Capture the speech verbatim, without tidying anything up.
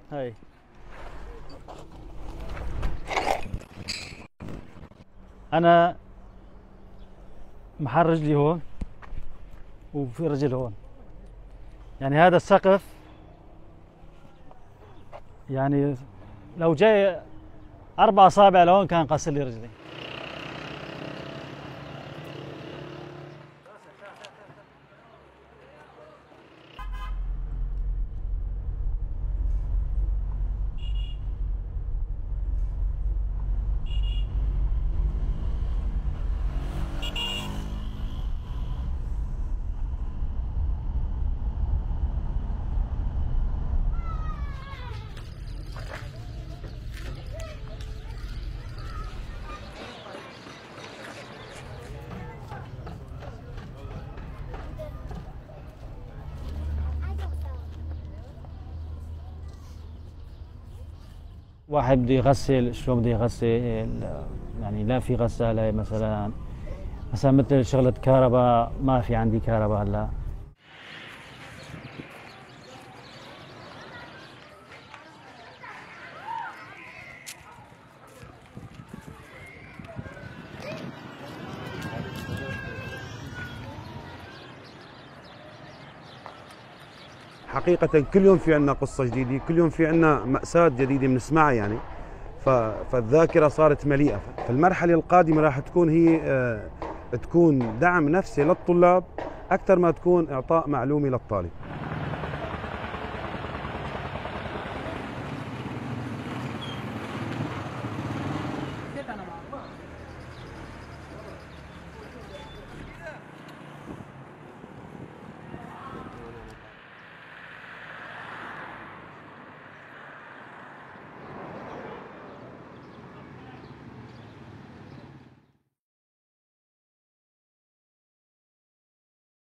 هاي انا محل رجلي هون وفي رجل هون، يعني هذا السقف يعني لو جاي اربع اصابع لهون كان قصر لي رجلي. واحد بده يغسل، شلون بده يغسل؟ يعني لا في غسالة مثلا، مثلا مثل شغلة كهرباء، ما في عندي كهرباء هلا. حقيقة كل يوم في عنا قصة جديدة، كل يوم في عنا مأساة جديدة بنسمعها يعني، فالذاكرة صارت مليئة. فالمرحلة القادمة راح تكون هي تكون دعم نفسي للطلاب أكثر ما تكون إعطاء معلومي للطالب.